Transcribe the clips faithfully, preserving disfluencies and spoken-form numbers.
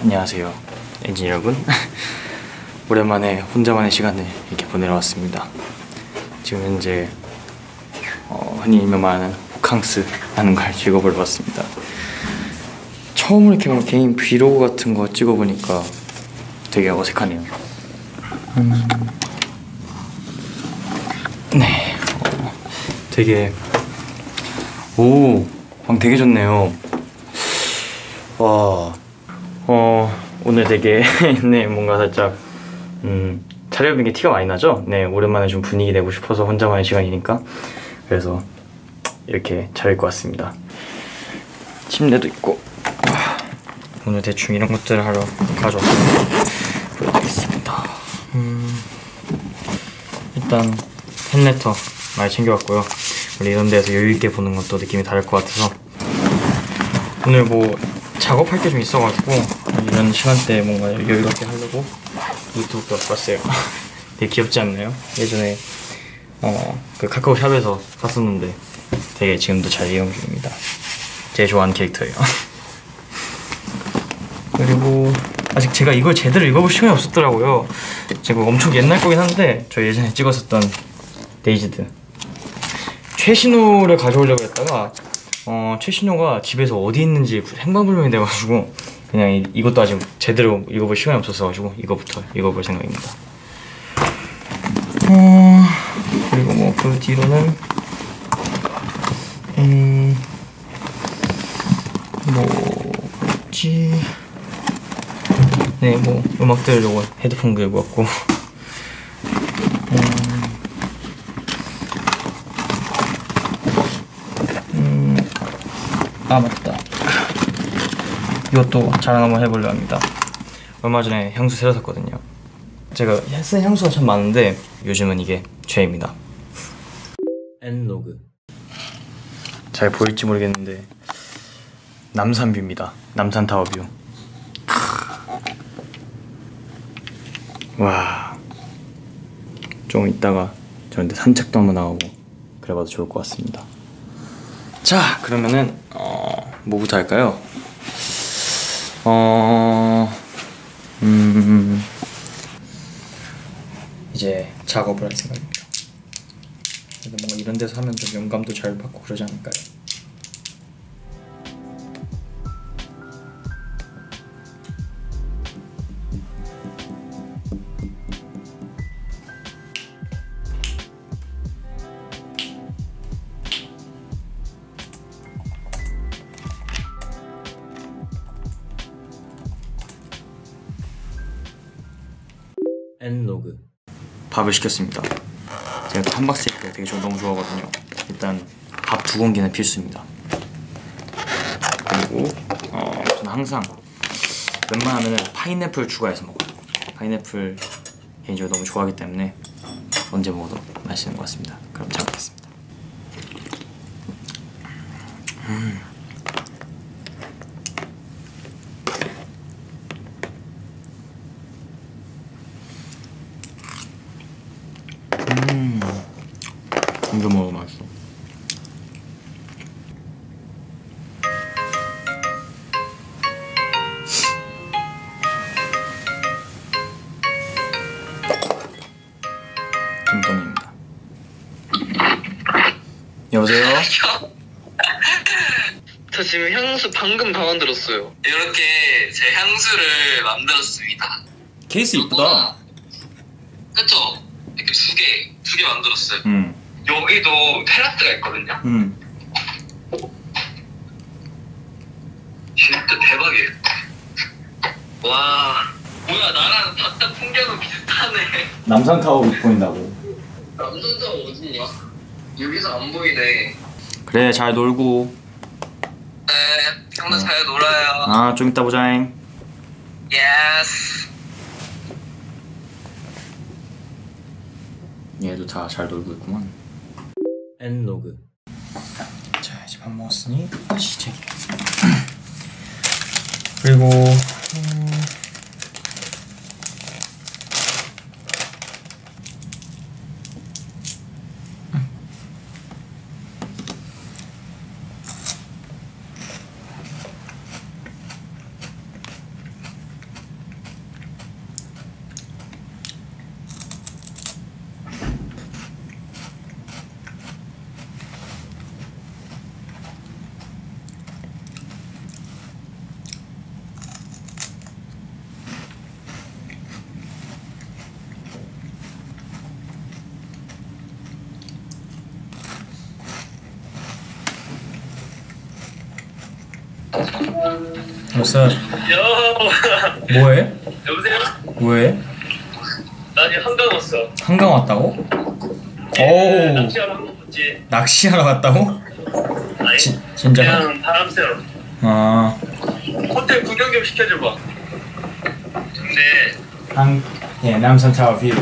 안녕하세요 엔진 여러분. 오랜만에 혼자만의 시간을 이렇게 보내러 왔습니다. 지금 현재 어, 흔히 일명하는 호캉스 하는 걸 찍어보러 왔습니다. 처음으로 이렇게 뭐 개인 브이로그 같은 거 찍어보니까 되게 어색하네요. 음... 네, 어, 되게 오, 방 되게 좋네요. 와, 어, 오늘 되게 네, 뭔가 살짝 음, 차려입은 게 티가 많이 나죠? 네, 오랜만에 좀 분위기 내고 싶어서 혼자만의 시간이니까 그래서 이렇게 차려입고 왔습니다. 침대도 있고 오늘 대충 이런 것들을 하러 가져왔습니다. 보여드리겠습니다. 음, 일단 팬레터 많이 챙겨왔고요. 원래 이런 데서 여유있게 보는 것도 느낌이 다를 것 같아서 오늘 뭐 작업할 게 좀 있어가지고 이런 시간대에 뭔가 여유롭게 하려고 노트북도 갖고 왔어요. 되게 귀엽지 않나요? 예전에 어, 그 카카오샵에서 샀었는데 되게 지금도 잘 이용 중입니다. 제일 좋아하는 캐릭터예요. 그리고 아직 제가 이걸 제대로 읽어볼 시간이 없었더라고요. 제가 엄청 옛날 거긴 한데 저 예전에 찍었었던 데이지드 최신호를 가져오려고 했다가 어, 최신호가 집에서 어디 있는지 행방불명이 돼가지고 그냥 이, 이것도 아직 제대로 읽어볼 시간이 없었어가지고 이거부터 읽어볼 생각입니다. 어, 그리고 뭐 그 뒤로는 음... 뭐지? 네, 뭐 음악 들으려고 헤드폰 들고 왔고 음... 아 맞다, 이것도 자랑 한번 해보려 합니다. 얼마 전에 향수 새로 샀거든요. 제가 쓴 향수가 참 많은데 요즘은 이게 최애입니다. 엔로그. 잘 보일지 모르겠는데 남산뷰입니다. 남산타워뷰. 와, 좀 이따가 저한테 산책도 한번 나가고 그래봐도 좋을 것 같습니다. 자, 그러면은 어, 뭐부터 할까요? 어... 음... 이제 작업을 할 생각입니다. 근데 뭔가 이런 데서 하면 좀 영감도 잘 받고 그러지 않을까요? 엔로그. 밥을 시켰습니다. 제가 또 함박스테이크 되게 저 너무 좋아하거든요. 일단 밥 두 공기는 필수입니다. 그리고 어, 저는 항상 웬만하면 파인애플 추가해서 먹어요. 파인애플 개인적으로 너무 좋아하기 때문에 언제 먹어도 맛있는 것 같습니다. 그럼 잘 먹겠습니다. 음. 음, 이거 먹으면 맛있어. 김동입니다. 여보세요? 저 지금 향수 방금 다 만들었어요. 이렇게 제 향수를 만들었습니다. 케이스 이쁘다. 그쵸? 이렇게 두 개, 두 개 만들었어요. 음. 여기도 테라스가 있거든요. 음. 진짜 대박이에요. 와, 뭐야, 나랑 바깥 풍경은 비슷하네. 남산타워 보인다고. 남산타워 어딨냐? 여기서 안 보이네. 그래, 잘 놀고. 네, 형도 어. 잘 놀아요. 아, 좀 이따 보자잉. 예스. 얘도 다 잘 놀고 있구만. 엔로그. 자, 이제 밥 먹었으니 시제. 그리고 음... 어서. 여. 뭐해? 여보세요? 뭐해? 나 지금 한강 왔어. 한강 왔다고? 네, 오. 낚시하러 한강 왔지. 낚시하러 갔다고? 아니, 지, 진짜? 그냥 바람 쐬러. 아. 호텔 구경 좀 시켜줘봐. 근데 한, 예, 남산 타워 뷰.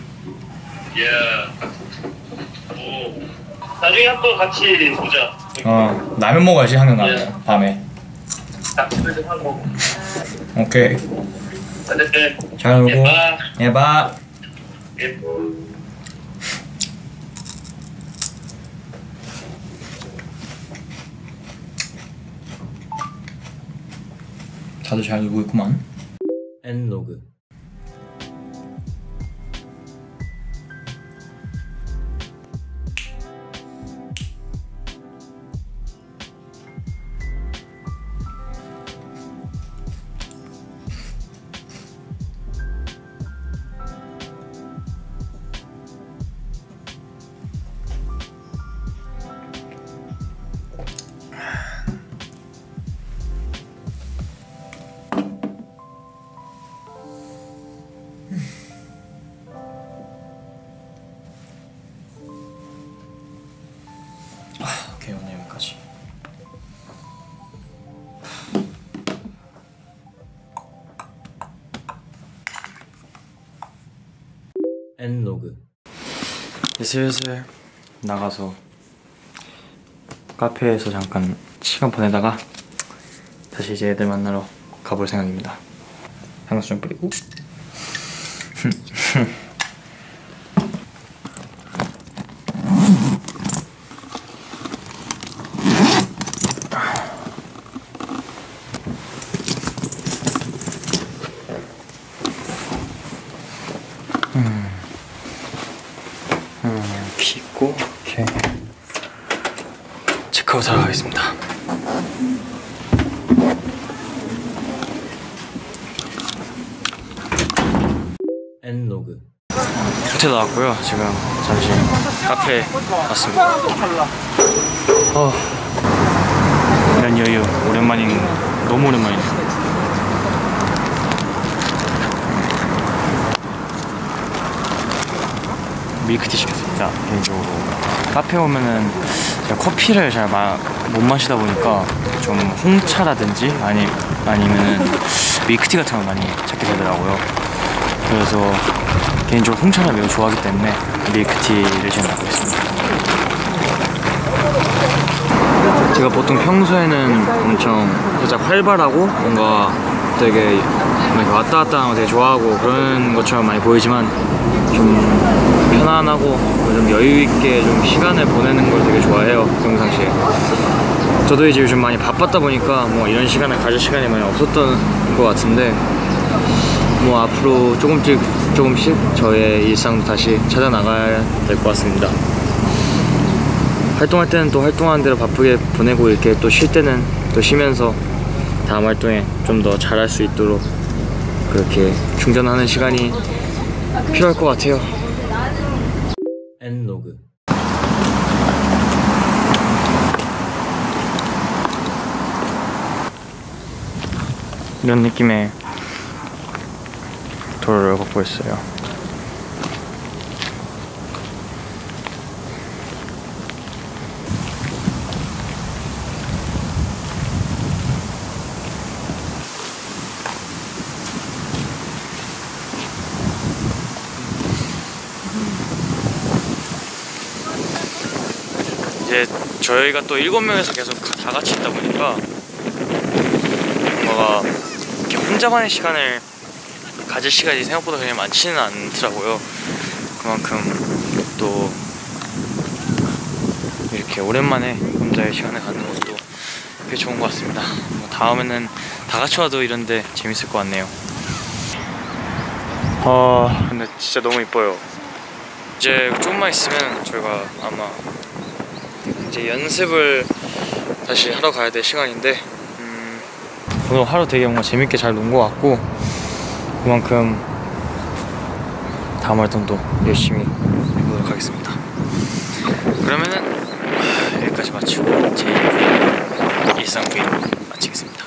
야, 오, 나중에 한번 같이 보자. 어, 라면 먹어야지 한강 가면 예. 밤에. 낚시도 좀 하고. 오케이. 어쨌든 잘 놀고. 예, 봐. 예, 봐. 예. 다들 잘 놀고 있구만. 엔로그. 오케이, 오늘 여기까지. 엔로그. 슬슬 나가서 카페에서 잠깐 시간 보내다가 다시 이제 애들 만나러 가볼 생각입니다. 향수 좀 뿌리고. 음, 음, 이렇게 있고, 이렇게 체크아웃 하러 가겠습니다. 엔로그. 호텔 나왔고요. 지금 잠시 카페에 왔습니다. 어, 이런 여유 오랜만인, 너무 오랜만이네. 밀크티 시켰습니다. 개인적으로 카페 오면은 제가 커피를 잘 못 마시다 보니까 좀 홍차라든지 아니 아니면은 밀크티 같은 걸 많이 찾게 되더라고요. 그래서 개인적으로 홍차를 매우 좋아하기 때문에 밀크티를 지금 갖고 있습니다. 제가 보통 평소에는 엄청 살짝 활발하고 뭔가 되게 이렇게 왔다 갔다 하는 거 되게 좋아하고 그런 것처럼 많이 보이지만 좀 편안하고 좀 여유있게 좀 시간을 보내는 걸 되게 좋아해요, 평상시에. 저도 이제 요즘 많이 바빴다 보니까 뭐 이런 시간을 가질 시간이 많이 없었던 것 같은데 뭐 앞으로 조금씩 조금씩 저의 일상도 다시 찾아 나가야 될 것 같습니다. 활동할 때는 또 활동하는 대로 바쁘게 보내고 이렇게 또 쉴 때는 또 쉬면서 다음 활동에 좀 더 잘할 수 있도록 그렇게 충전하는 시간이 필요할 것 같아요. 엔로그. 이런 느낌의 도로를 걷고 있어요. 이제 저희가 또 일곱 명에서 계속 다 같이 있다 보니까 뭔가 이렇게 혼자만의 시간을 가질 시간이 생각보다 그냥 많지는 않더라고요. 그만큼 또 이렇게 오랜만에 혼자의 시간을 갖는 것도 꽤 좋은 것 같습니다. 뭐 다음에는 다 같이 와도 이런데 재밌을 것 같네요. 아 근데 진짜 너무 이뻐요. 이제 조금만 있으면 저희가 아마 이제 연습을 다시 하러 가야 될 시간인데 음, 오늘 하루 되게 뭔가 재밌게 잘 논 것 같고 그만큼 다음 활동도 열심히 해보도록 하겠습니다. 그러면은 여기까지 마치고 제 일상 브이로그 마치겠습니다.